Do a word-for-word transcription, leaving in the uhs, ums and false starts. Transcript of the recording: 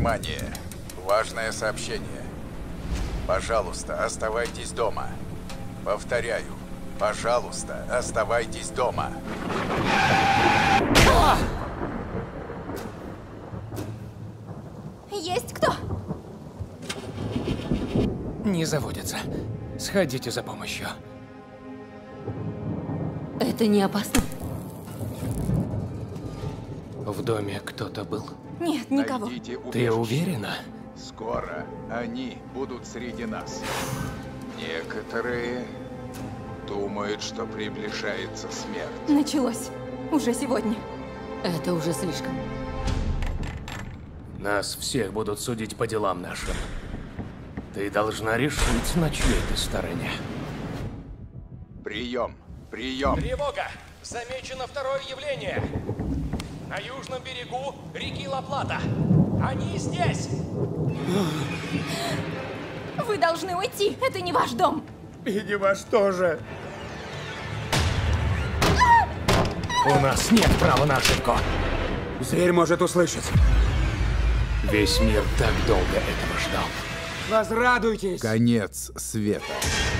Внимание! Важное сообщение. Пожалуйста, оставайтесь дома. Повторяю, пожалуйста, оставайтесь дома. Есть кто? Не заводится. Сходите за помощью. Это не опасно? В доме кто-то был? Нет, никого. Найдите Ты убежище. уверена? Скоро они будут среди нас. Некоторые думают, что приближается смерть. Началось. Уже сегодня. Это уже слишком. Нас всех будут судить по делам нашим. Ты должна решить, на чьей ты стороне. Прием! Прием! Тревога! Замечено второе явление! На южном берегу реки Ла-Плата. Они здесь! Вы должны уйти. Это не ваш дом. И не ваш тоже. У нас нет права на ошибку. Зверь может услышать. Весь мир так долго этого ждал. Возрадуйтесь! Конец света.